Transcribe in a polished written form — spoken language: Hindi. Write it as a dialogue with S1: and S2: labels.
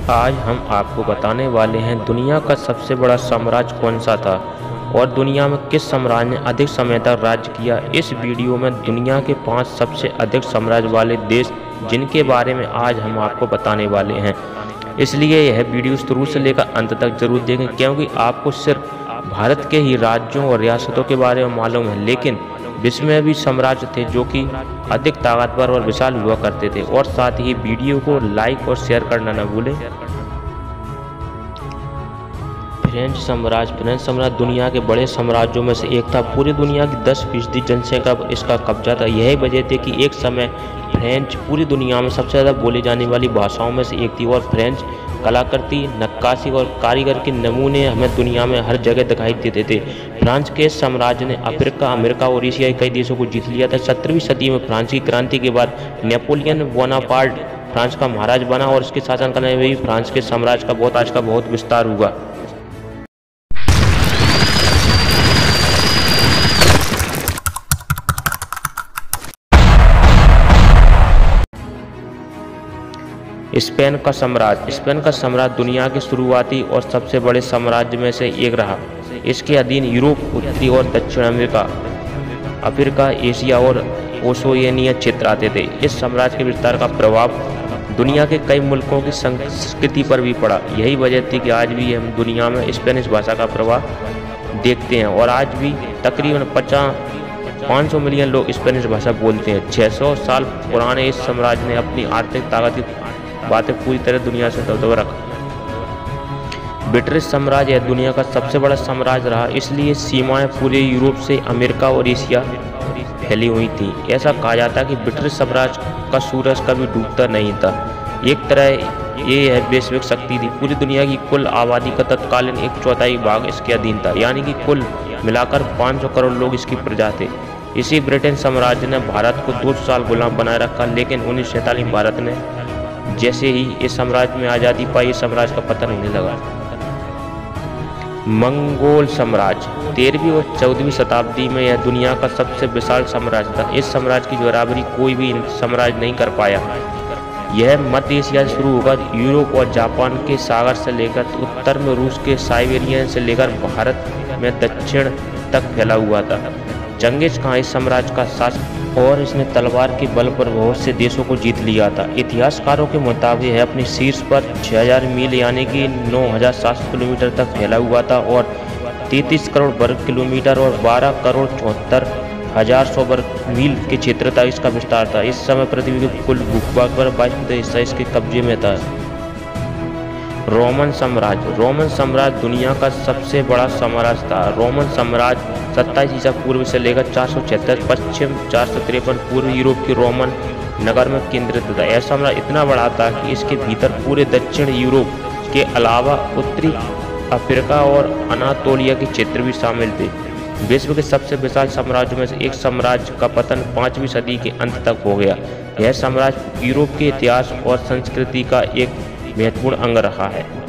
S1: आज हम आपको बताने वाले हैं दुनिया का सबसे बड़ा साम्राज्य कौन सा था और दुनिया में किस साम्राज्य ने अधिक समय तक राज्य किया। इस वीडियो में दुनिया के 5 सबसे अधिक साम्राज्य वाले देश जिनके बारे में आज हम आपको बताने वाले हैं, इसलिए यह वीडियो शुरू से लेकर अंत तक जरूर देखें, क्योंकि आपको सिर्फ भारत के ही राज्यों और रियासतों के बारे में मालूम है, लेकिन विश्व में भी साम्राज्य थे जो कि अधिक ताकतवर और विशाल हुआ करते थे। और साथ ही वीडियो को लाइक और शेयर करना न भूलें। फ्रेंच साम्राज्य दुनिया के बड़े साम्राज्यों में से एक था। पूरी दुनिया की 10% जनसंख्या पर इसका कब्जा था। यही वजह थी कि एक समय फ्रेंच पूरी दुनिया में सबसे ज़्यादा बोली जाने वाली भाषाओं में से एक थी। और फ्रेंच कलाकृति, नक्काशी और कारीगर के नमूने हमें दुनिया में हर जगह दिखाई देते थे। फ्रांस के साम्राज्य ने अफ्रीका, अमेरिका और एशिया के कई देशों को जीत लिया था। 17वीं सदी में फ्रांस की क्रांति के बाद नेपोलियन बोनापार्ट फ्रांस का महाराज बना और इसके शासन करने में भी फ्रांस के साम्राज्य का आज का बहुत विस्तार हुआ। स्पेन का साम्राज्य दुनिया के शुरुआती और सबसे बड़े साम्राज्य में से एक रहा। इसके अधीन यूरोप, उत्तरी और दक्षिण अमेरिका, अफ्रीका, एशिया और ओशिनिया क्षेत्र आते थे। इस साम्राज्य के विस्तार का प्रभाव दुनिया के कई मुल्कों की संस्कृति पर भी पड़ा। यही वजह थी कि आज भी हम दुनिया में स्पेनिश भाषा का प्रभाव देखते हैं और आज भी तकरीबन 500 मिलियन लोग स्पेनिश भाषा बोलते हैं। 600 साल पुराने इस साम्राज्य ने अपनी आर्थिक ताकत की बातें पूरी तरह दुनिया से दबदबा रखा। ब्रिटिश साम्राज्य दुनिया का सबसे बड़ा साम्राज्य रहा, इसलिए सीमाएं पूरे यूरोप से अमेरिका और एशिया फैली हुई थी। ऐसा कहा जाता है कि ब्रिटिश साम्राज्य का सूरज कभी डूबता नहीं था। एक तरह ये वैश्विक शक्ति थी। पूरी दुनिया की कुल आबादी का तत्कालीन 1/4 भाग इसके अधीन था, यानी कि कुल मिलाकर 500 करोड़ लोग इसकी प्रजा थे। इसी ब्रिटेन साम्राज्य ने भारत को 200 साल गुलाम बनाए रखा, लेकिन 1947 में भारत ने जैसे ही इस साम्राज्य में आज़ादी पाई, इस साम्राज्य का पतन होने लगा। मंगोल साम्राज्य 13वीं और 14वीं शताब्दी में यह दुनिया का सबसे विशाल साम्राज्य था। इस साम्राज्य की बराबरी कोई भी साम्राज्य नहीं कर पाया। यह मध्य एशिया से शुरू होकर यूरोप और जापान के सागर से लेकर उत्तर में रूस के साइबेरिया से लेकर भारत में दक्षिण तक फैला हुआ था। चंगेज खान इस साम्राज्य का शासक और इसने तलवार के बल पर बहुत से देशों को जीत लिया था। इतिहासकारों के मुताबिक यह अपनी शीर्ष पर 6000 मील यानी कि 9700 किलोमीटर तक फैला हुआ था और 33 करोड़ वर्ग किलोमीटर और 12 करोड़ 74,100 वर्ग मील के क्षेत्र तक इसका विस्तार था। इस समय पृथ्वी के कुल भूभाग पर 22% हिस्सा इसके कब्जे में था। रोमन साम्राज्य दुनिया का सबसे बड़ा साम्राज्य था। रोमन साम्राज्य 27 ईसा पूर्व से लेकर 476 पश्चिम 453 पूर्व यूरोप के रोमन नगर में केंद्रित था। यह साम्राज्य इतना बड़ा था कि इसके भीतर पूरे दक्षिण यूरोप के अलावा उत्तरी अफ्रीका और अनातोलिया के क्षेत्र भी शामिल थे। विश्व के सबसे विशाल साम्राज्यों में से एक साम्राज्य का पतन 5वीं सदी के अंत तक हो गया। यह साम्राज्य यूरोप के इतिहास और संस्कृति का एक महत्वपूर्ण अंग रहा है।